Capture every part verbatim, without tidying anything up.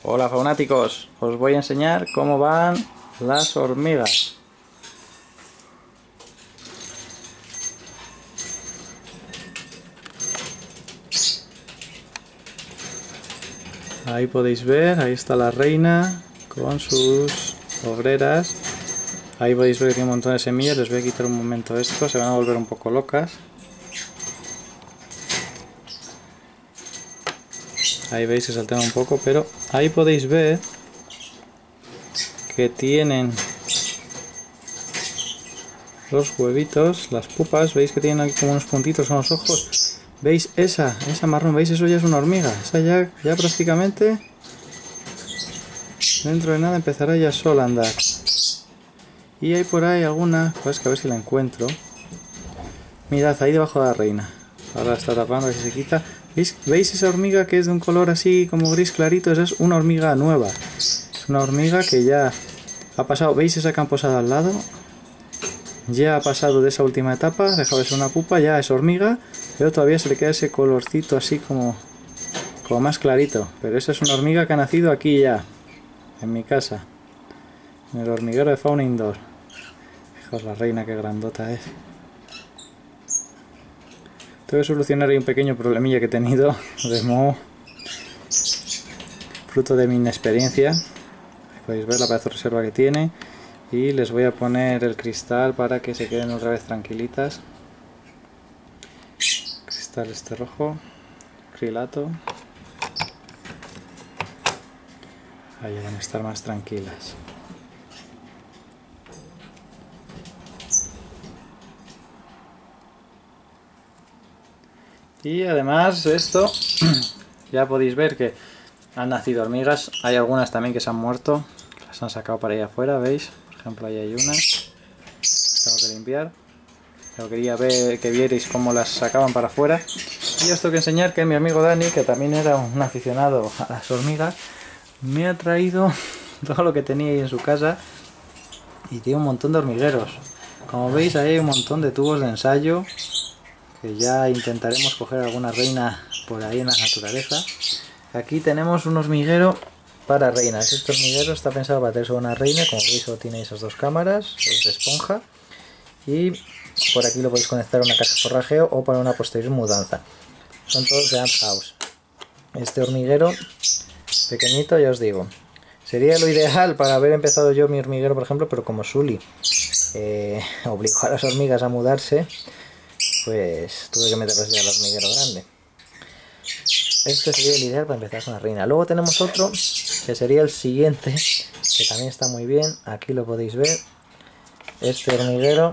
Hola faunáticos, os voy a enseñar cómo van las hormigas. Ahí podéis ver, ahí está la reina con sus obreras. Ahí podéis ver que tiene un montón de semillas. Les voy a quitar un momento esto, se van a volver un poco locas. Ahí veis que saltean un poco, pero ahí podéis ver que tienen los huevitos, las pupas. Veis que tienen aquí como unos puntitos en los ojos. ¿Veis esa? Esa marrón, ¿veis? Eso ya es una hormiga. Esa ya, ya prácticamente dentro de nada empezará ya sola a andar. Y hay por ahí alguna, pues que a ver si la encuentro. Mirad, ahí debajo de la reina. Ahora la está tapando, a ver si se quita. ¿Veis? ¿Veis esa hormiga que es de un color así como gris clarito? Esa es una hormiga nueva. Es una hormiga que ya ha pasado. ¿Veis esa que han posado al lado? Ya ha pasado de esa última etapa, ha dejado de ser una pupa, ya es hormiga, pero todavía se le queda ese colorcito así como, como más clarito. Pero esa es una hormiga que ha nacido aquí ya, en mi casa, en el hormiguero de Fauna Indoor. Fijaos la reina, qué grandota es. Tengo que solucionar ahí un pequeño problemilla que he tenido de moho, fruto de mi inexperiencia. Podéis ver la pedazo de reserva que tiene. Y les voy a poner el cristal para que se queden otra vez tranquilitas. Cristal este rojo, acrilato. Ahí van a estar más tranquilas. Y además esto, ya podéis ver que han nacido hormigas. Hay algunas también que se han muerto. Las han sacado para allá afuera, ¿veis? Por ejemplo, ahí hay una. Tengo que limpiar. Pero quería ver que vierais cómo las sacaban para afuera. Y os tengo que enseñar que mi amigo Dani, que también era un aficionado a las hormigas, me ha traído todo lo que tenía ahí en su casa. Y tiene un montón de hormigueros. Como veis, ahí hay un montón de tubos de ensayo. Que ya intentaremos coger alguna reina por ahí en la naturaleza. Aquí tenemos un hormiguero para reinas. Este hormiguero está pensado para tener una reina. Como veis, solo tiene esas dos cámaras, es de esponja. Y por aquí lo podéis conectar a una caja de forrajeo o para una posterior mudanza. Son todos de Ant House. Este hormiguero pequeñito, ya os digo, sería lo ideal para haber empezado yo mi hormiguero, por ejemplo, pero como Sully eh, obligó a las hormigas a mudarse, pues tuve que meterlas ya al hormiguero grande. Este sería el ideal para empezar con la reina. Luego tenemos otro que sería el siguiente, que también está muy bien. Aquí lo podéis ver. Este hormiguero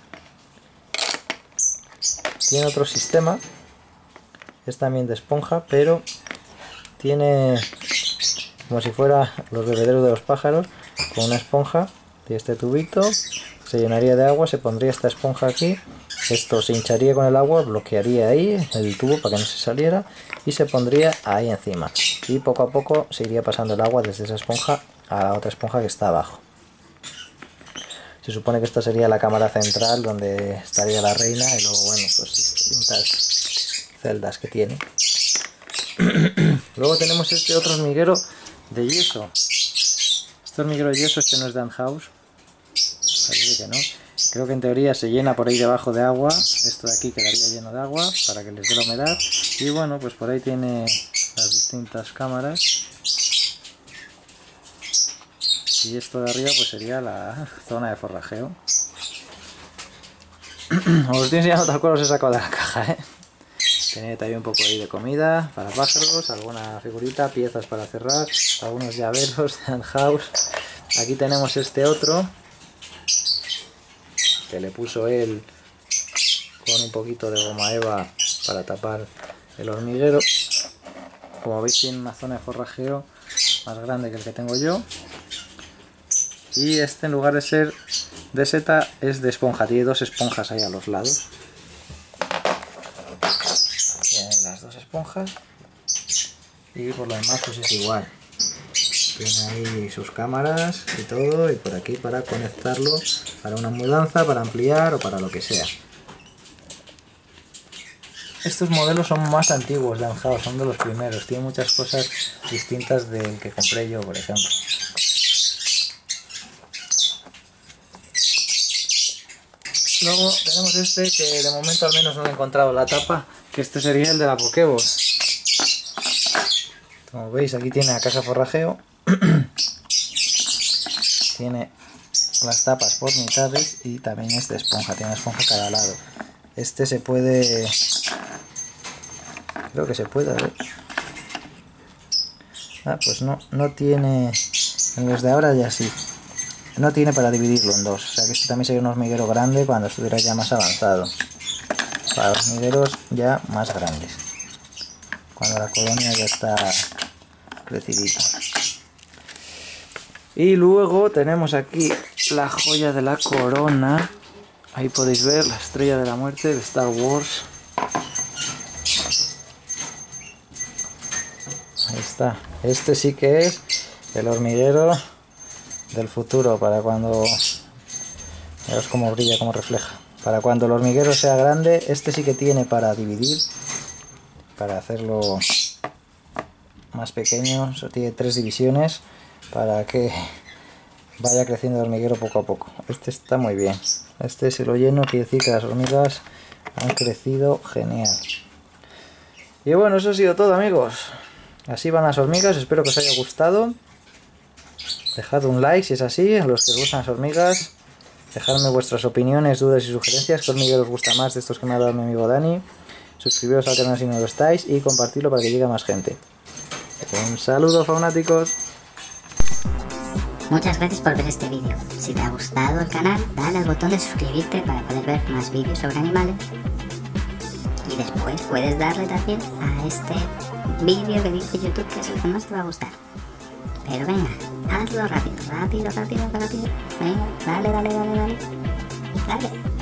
tiene otro sistema. Es también de esponja, pero tiene como si fuera los bebederos de los pájaros, con una esponja de este tubito. Se llenaría de agua, se pondría esta esponja aquí. Esto se hincharía con el agua, bloquearía ahí el tubo para que no se saliera y se pondría ahí encima. Y poco a poco se iría pasando el agua desde esa esponja a la otra esponja que está abajo. Se supone que esta sería la cámara central donde estaría la reina y luego, bueno, pues distintas celdas que tiene. Luego tenemos este otro hormiguero de yeso. Este hormiguero de yeso, este no es de Ant House. Parece que no. Creo que en teoría se llena por ahí debajo de agua. Esto de aquí quedaría lleno de agua para que les dé la humedad. Y bueno, pues por ahí tiene las distintas cámaras. Y esto de arriba pues sería la zona de forrajeo. Os estoy enseñando tal cual os he sacado de la caja, ¿eh? Tiene también un poco ahí de comida para pájaros, alguna figurita, piezas para cerrar, algunos llaveros de Ant House. Aquí tenemos este otro que le puso él con un poquito de goma eva para tapar el hormiguero. Como veis, tiene una zona de forrajeo más grande que el que tengo yo. Y este, en lugar de ser de seta, es de esponja. Tiene dos esponjas ahí a los lados. Tiene las dos esponjas. Y por lo demás pues es igual. Tiene ahí sus cámaras y todo, y por aquí para conectarlo para una mudanza, para ampliar o para lo que sea. estos modelos son más antiguos de Anjao, son de los primeros. Tienen muchas cosas distintas del que compré yo, por ejemplo. Luego tenemos este que de momento al menos no he encontrado la tapa, que este sería el de la Pokéball. Como veis, aquí tiene la caja forrajeo. Tiene las tapas por mitades y también es de esponja, tiene una esponja a cada lado. Este se puede... Creo que se puede, a ver. Ah, pues no, no tiene... En los de ahora ya sí. No tiene para dividirlo en dos, o sea que este también sería un hormiguero grande cuando estuviera ya más avanzado. Para hormigueros ya más grandes. Cuando la colonia ya está crecidita. Y luego tenemos aquí la joya de la corona. Ahí podéis ver la estrella de la muerte de Star Wars. Ahí está. Este sí que es el hormiguero del futuro, para cuando... Veos cómo brilla, cómo refleja. Para cuando el hormiguero sea grande, este sí que tiene para dividir, para hacerlo más pequeño. Eso tiene tres divisiones para que vaya creciendo el hormiguero poco a poco. Este está muy bien. Este, si lo lleno, quiere decir que las hormigas han crecido genial. Y bueno, eso ha sido todo, amigos. Así van las hormigas, espero que os haya gustado. Dejad un like si es así, a los que os gustan las hormigas. Dejadme vuestras opiniones, dudas y sugerencias. ¿Qué hormiguero os gusta más de estos que me ha dado mi amigo Dani? Suscribiros al canal si no lo estáis y compartirlo para que llegue a más gente. Un saludo, faunáticos. Muchas gracias por ver este vídeo. Si te ha gustado el canal, dale al botón de suscribirte para poder ver más vídeos sobre animales. Y después puedes darle también a este vídeo que dice YouTube que es el que más te va a gustar. Pero venga, hazlo rápido, rápido, rápido, rápido. Venga, dale, dale, dale, dale. Dale.